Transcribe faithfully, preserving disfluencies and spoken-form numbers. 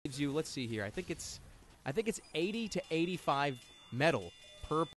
gives you, let's see here, I think it's I think it's eighty to eighty-five metal per